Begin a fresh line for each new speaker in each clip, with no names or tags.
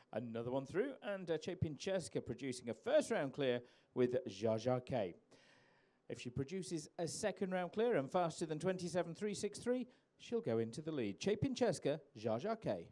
Another one through, and Chepincheska producing a first round clear with Jaja K. If she produces a second round clear and faster than 27.363, she'll go into the lead. Chepincheska, Jaja K.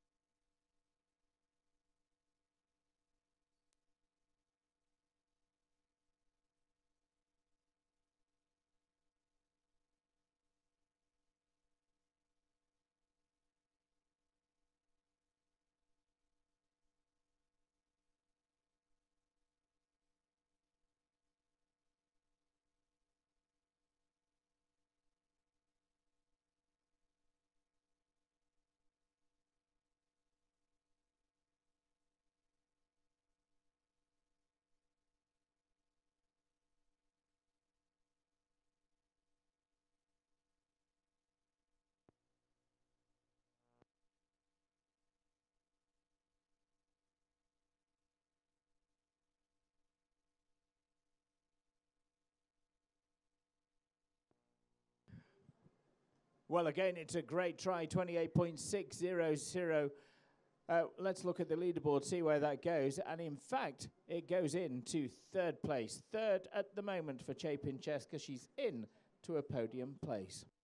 Well, again, it's a great try, 28.600. Let's look at the leaderboard, see where that goes. And in fact, it goes into third place. Third at the moment for Chepincheska. She's in to a podium place.